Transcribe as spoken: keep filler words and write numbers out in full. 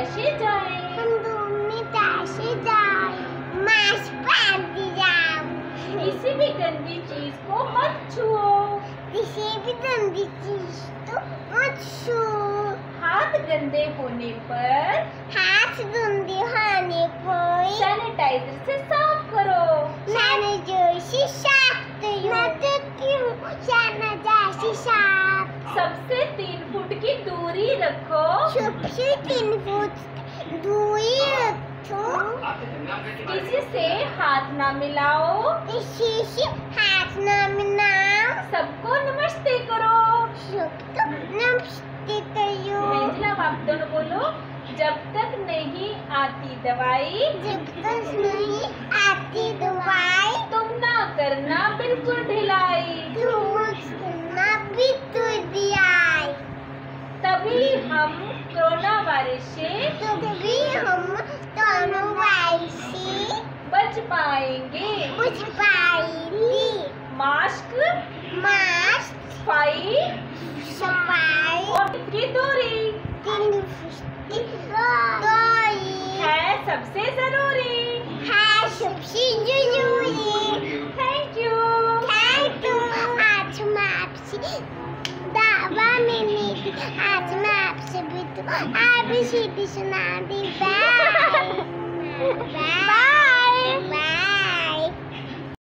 कैसे जाएं? हम घूमने कैसे जाएं? मास्क पहनते जाओ। किसी भी गंदी चीज को मत छुओ। किसी भी गंदी चीज को मत छुओ। हाथ गंदे होने पर हाथ गंदे होने पर सैनिटाइजर से साफ करो। सैनिटाइजर से साफ करो। मैं देखती हूँ सैनिटाइजर से साफ। सबसे तीन फुट की दूरी रखो। सबसे तीन फुट दूरी रखो। किसी से हाथ ना मिलाओ। किसी से हाथ ना मिलाओ। सबको नमस्ते करो। सबको नमस्ते करो। एंजेला, आप दोनों बोलो। जब तक नहीं आती दवाई, जब तक नहीं आती दवाई, तुम ना करना बिल्कुल ढिलाई। तुम करना बिल्कुल ढिलाई। तभी हम कोरोना वायरस से तभी हम कोरोना वायरस से बच पाएंगे। बच पाएंगे। मास्क, मास्क, सफाई सफाई और की दूरी तीन फुट दूरी है सबसे जरूरी। है सबसे जरूरी। Thank you. Thank you. आज मैं आपसे दवा मैंने दी। आज मैं आपसे भी तो आ भी सीधी सुना दी। Bye bye bye.